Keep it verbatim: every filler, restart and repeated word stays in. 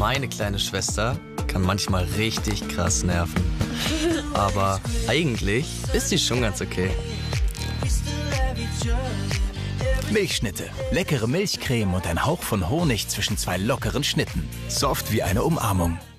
Meine kleine Schwester kann manchmal richtig krass nerven. Aber eigentlich ist sie schon ganz okay. Milchschnitte. Leckere Milchcreme und ein Hauch von Honig zwischen zwei lockeren Schnitten. Soft wie eine Umarmung.